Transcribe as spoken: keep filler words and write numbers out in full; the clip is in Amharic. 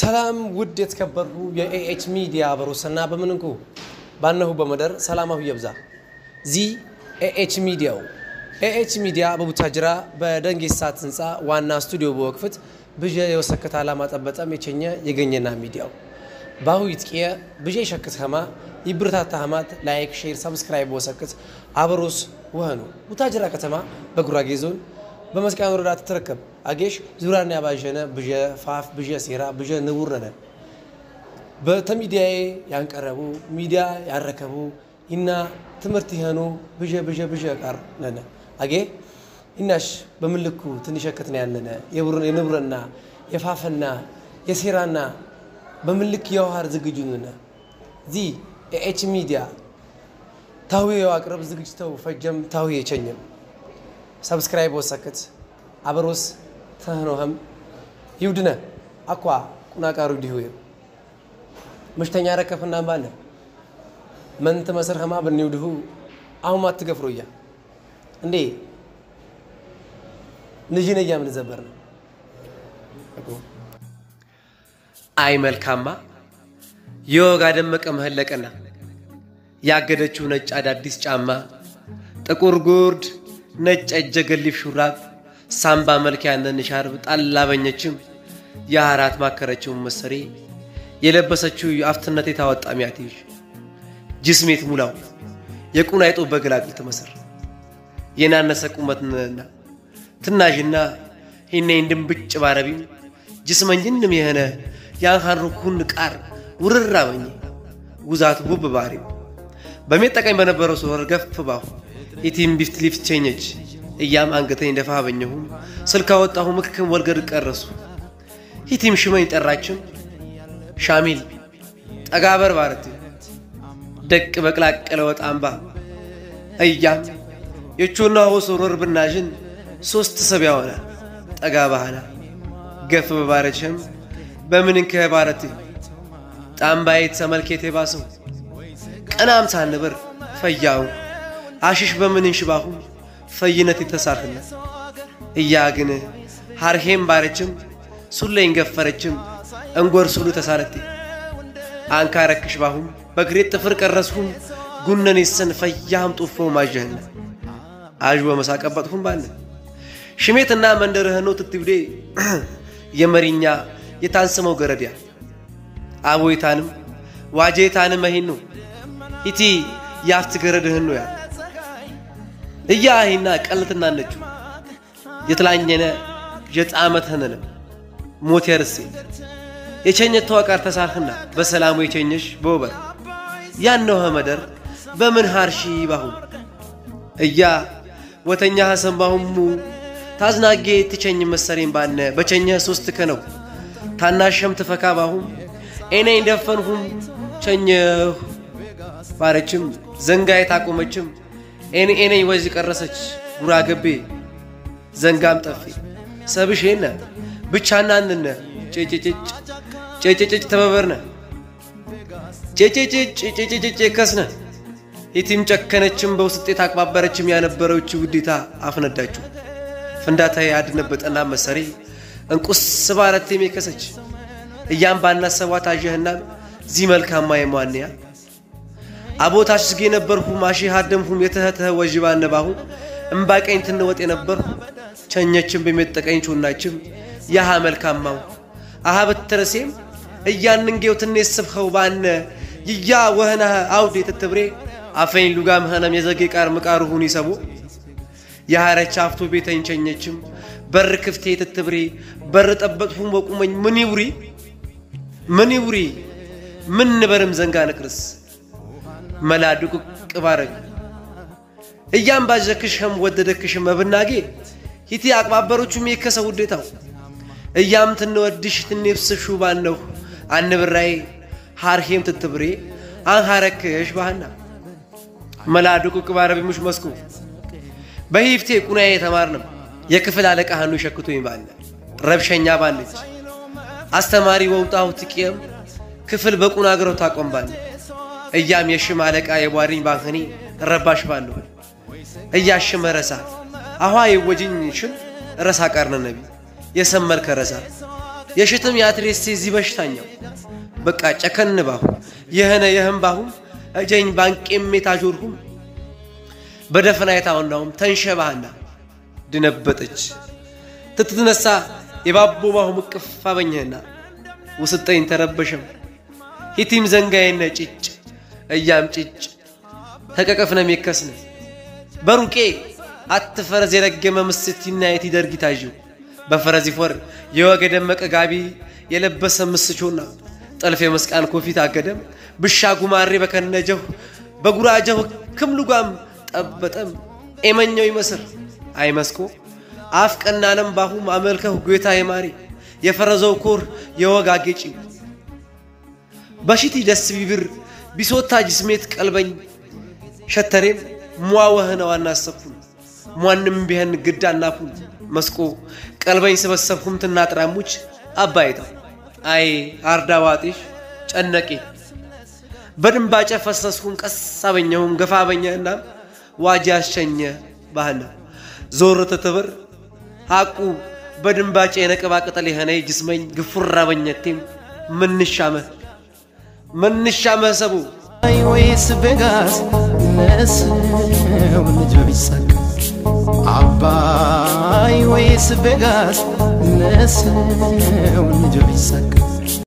ሰላም ውድ የተከበሩ የኤኤች ሚዲያ በሮሰና በመንኩ ባነሁ በመደር ሰላማሁ ይብዛ ዚ ኤኤች ሚዲያው ኤኤች ሚዲያ በቡታጅራ በደንጌሳት ህንጻ ዋና ስቱዲዮ በወቅፍት ብጀ የወሰከተ ዓላማ ጠበጠም የቸኘ የገኘና ሚዲያው ባሁ ይጥቂየ ብጀ ሸክተማ ይብርታታ ሀማት ላይክ ሼር ሰብስክራይብ ወሰከት አበሮስ ወህኑ ቡታጅራ ከተማ በጉራጌ ዞን በመስቃን ወረዳ ተተረከብ አጌሽ ዙራና ያባጀነ ብጀ ፋፍ ብጀ ሲራ ብጀ ንቡርነ በተሚዲያዬ ያንቀረቡ ሚዲያ ያረከቡ እና ትምርት ይሄኑ ብጀ ብጀ ብጀ ቃር ነነ አጌ ኢናሽ በመልኩ ትንሽከት ነው ያለነ የቡርን የንቡርና የፋፈና የሲራና በመልክ ያዋር ዝግጁነና ዚ ኤኤች ሚዲያ ታዊው አቅርብ ዝግጅተው ፈጀም ታዊ የቸኘም ሰብስክራይብ ወሰከት አበሮስ ተህኖህም ይውድነ አቋ ቁናቃሩ ዲሁይ ምሽተኛ ረከፍና ባለ መንተ መስርህማ በኒውድሁ አሁን ማትገፍሩያ እንዴ ልጅነ ያምን ዘበርነ አይ መልካማ yoga ደመቀ መህለቀና ያገደችው ነጭ አዳዲስ ጫማ ጥቁር ጉርድ ነጭ እጀገልፍ ሹራብ ሳምባ መልክ ያነን ሻርብ ጣላበኘችም ያራት ማከረችው መሰሪ የለበሰችው አፍትነት የታወጣሚያቲሽ ጅስሜት ሙላው የቁናይጦ በግላግል ተመሰረ የናነሰ ቁመትና ትናጅና ሂኔ እንድምብጭ ባረቢ ጅስመኝንም የሆነ ያንሃሩኩን ቃር ውርራበኝ ጉዛት ውብ ባሪ በመጠቀኝ በነበረው ሶር ገፍባው ኢቲም ቢፍት ሊፍት ቼንጅ እያም አንገተኝ ደፋበኘሁ ስልካ ወጣሁ ምክክም ወልገድ ቀረሱ ኢቲም ሽመኝ ጠራችም ሻሚል ጠጋበር ባረት ደቅ በቅላቀለ ወጣምባ እያም የቹና ወሶር ብናጅን ሶስት ሰብ ያወና ጠጋ ባህላ ገፍ በባረችም በምን ከባረት ጣምባይት ሰመልከቴ ባሰው ቀናም ሳንበር ፈያው አሽሽ በምን እንሽባሁ ፈይነት የተሳርህና እያግነ ሃርሄም ባረችም ሱለኝ ገፈረችም እንጎርሱሉ ተሳረቲ አንካረክሽ ባሁም በግሬት ጥፍር ቀረስሁም ጉነን ይሰን ፈያም ጡፎ ማጀህና አጅወ መሳቀበጥሁም ባለ ሽሜትና መንደርህ ነው ትትብዴ የመሪኛ የታንሰመው ገረዲያ አቦይታንም ዋጄታንም መሂኑ ኢቲ ያፍት ገረድህ ነው ያ እያሂና ቀልትና ነጩ የትላኘነ የጣመት ሆነነ ሞቴርሲ የቸኘት ተዋቃር ተሳርህና በሰላሙ የቸኘሽ በወበር ያነው ሀመደር በምን ሃርሺ ባሁ እያ ወተኛ ሐሰንባሁሙ ታዝናጌ ትቸኝ መሰሬን ባነ በቸኘ ሶስት ከነው ታናሸም ተፈካባሁ እኔ እንደፈንሁም ቸኘሁ ባረችም ዘንጋይ ታቆመችም እኔ እኔ ወዚ ቀረሰች ጉራገቤ ዘንጋም ጠፊ ሰብሽና ብቻና እንነ ጨጨጨጭ ጨጨጨጭ ተበበርና ጨጨጨጭ ጨጨጨጭ ከስነ ኢቲም ጨከነችም በውስጤ ታቅባበረችም ያነበረውች ውዲታ አፍነዳችሁ ፍንዳታ ያድነበጠና መሰሪ እንቁስ ባረቴ መከሰች እያም ባናሰዋት አጀህና ዚ መልካማ የማንያ አቦታሽ ዝጌ ነበርኩ ማሺ ሀደምሁም የተህተ ወጅባን ነባሁ እምባቀኝ ትንወጥ የነበርኩ ቸኘችም በመጠቀኝ ቹናችም ያሃ መልካማው አሃበት ተረሴም እያንንጌው ትነስብኸው ባነ ይያ ወህና አውዴ ተትብሬ አፈኝ ሉጋም ሀናም የዘጌ ቃር መቃሩሁን ይሰቡ ያሃረች አፍቶ ቤተኝ ቸኘችም በር ክፍቴ ተትብሬ በር ጠበጥሁም ወቁመኝ ምን ይውሪ ምን ይውሪ ምን ነበርም ዘንጋ ነክርስ መላዱቅ ቅባረግ እያም ባጀክሽም ወደደክሽም መብናጌ ሂቲ አቅባበሮቹም የከሰው ውዴታው እያም ትንወድሽ ትንፍስሹ ባነው አንብራይ ሃርሄም ተትብሬ አንሃረክሽ ባህና መላዱቅ ቅባረብ ሙሽ መስኩ በሂፍቴ ቁናዬ ተማርንም የክፍል አለቃ ሀኑ ሸክቶኝ ባለ ረብሸኛ ባለች አስተማሪ ወውጣው ትቂየም ክፍል በቁና ግረው ታቆምባለ እያም የሽም አለቃ የቧሪኝ ባንከኒ ረባሽ ባለው እያሽም ረሳ አሁን ይወጂኝ ሽም ረሳ ቀርነ ነቢ የሰመር ከረሳ የሽትም ያትሬስ እዚህ በሽታኛው በቃ ጨከንባሁ የህነ የህምባሁ እጀኝ ባንቄም የታጆርሁም በደፈናይታውናውም ተንሸባህና ድነበጠች ትትነሳ የባቦባሁ ምቅፋ በኘና ውስጠኝ ተረበሸም ሂቲም ዘንጋዬነ ጭጭ እያም ጭጭ ተቀቀፍነ መከስነ በሩቄ አትፈረዝ የረገመ ምስቲና የትደርጊ ታጂው በፈረዚ ፎር የወገደመቀ ጋቢ የለበሰ ምስቾና ጠልፈ መስቃን ኮፊት አገደም ብሻ ጉማሬ በከነጀው በጉራጀው ክምሉጋም ጠበጠም ኤመኛው ይመስር አይመስኮ አፍቀናንም ባሁም አመልከው ጌታ የማሪ የፈረዘው ኮር የወጋጌጪ በሽቲ ደስ ቢብር ቢሶታ ጅስሜት ቀልበኝ ሸተሬም ሟወህነው አናሰፉን ሟንም ቢሆን ግዳናፉን መስቆ ቀልበኝ ሰበሰብኩም ተናጥራሙች አባይታ አይ አርዳዋጢሽ ጨነቂ በድንባጨ ፈሰስኩን ቀሳበኛውን ገፋበኛና ዋጃሸኘ ባህና ዞር ተተበር አቁ በድንባጨ የነቀባ ቅጠል የሆነ ጅስመኝ ግፍራበኛቴም ምንሻመ ምንሻመ ሰቡ አይ ወይስ በጋስ ነስው ልጆይሳቅ አባይ ወይስ በጋስ ነስው ልጆይሳቅ